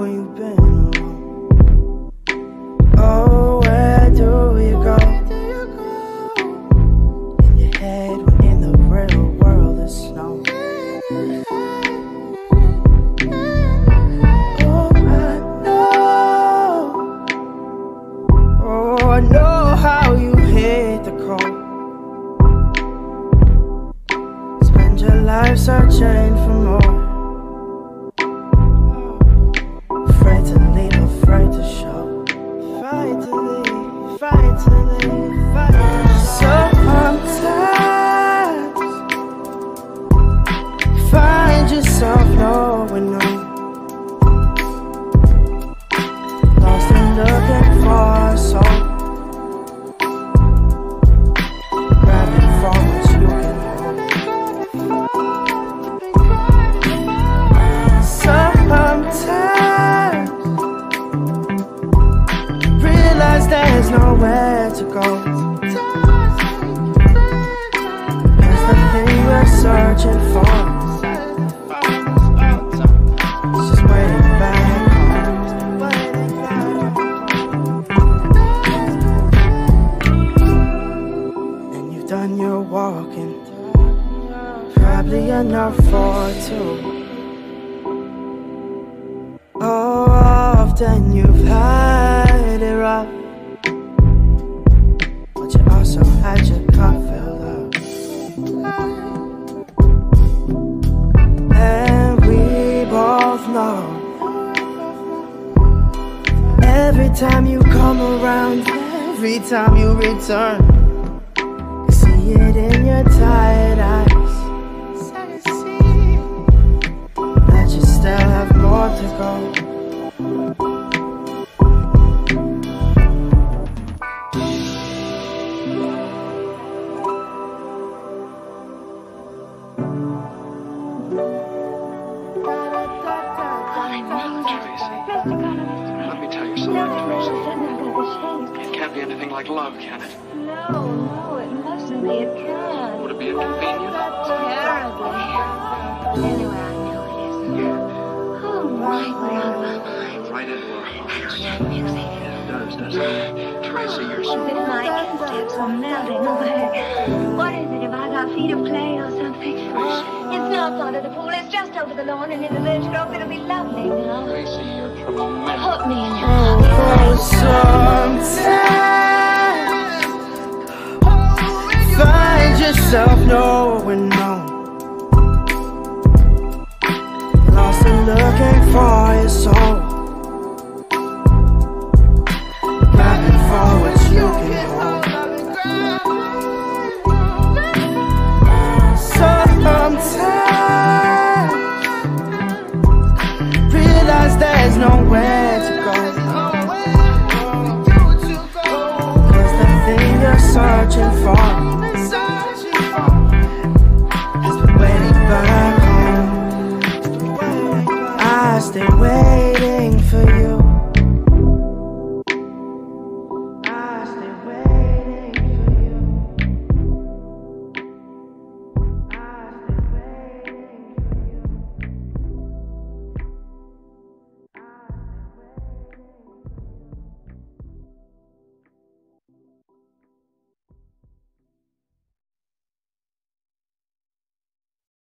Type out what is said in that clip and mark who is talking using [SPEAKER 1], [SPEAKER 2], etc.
[SPEAKER 1] when you've been alone? Oh, where do you go? In your head when in the real world there's snow. I know how you hit the cold. Spend your life searching for more. Afraid to leave, afraid to show. Fight to leave, fight to leave, fight to leave. Sometimes find yourself knowing no. Lost and looking for a soul. There's nowhere to go. There's the thing we're searching for. It's just waiting back home. And you've done your walking, probably enough for two. Oh, often you've had it rough, but you also had your cup filled up. And we both know, every time you come around, every time you return, you see it in your tired eyes, that you still have more to go.
[SPEAKER 2] Like love, can it?
[SPEAKER 3] No, it mustn't be. It can't.
[SPEAKER 2] Would it be inconvenient?
[SPEAKER 3] Terribly. But anyway, I know it isn't.
[SPEAKER 2] Yeah.
[SPEAKER 3] Oh, right out of our minds.
[SPEAKER 2] Right into our hearts.
[SPEAKER 3] That music.
[SPEAKER 2] It does, doesn't it? Tracy, you're so...
[SPEAKER 3] As if my instincts are melting away. What is it, about our feet of clay or something? It's not under the pool, it's just over the lawn and in the birch grove. It'll be lovely now.
[SPEAKER 2] Tracy, you're tremendous.
[SPEAKER 3] Put me in your pocket.
[SPEAKER 1] Sometimes find yourself knowing no. Lost and looking for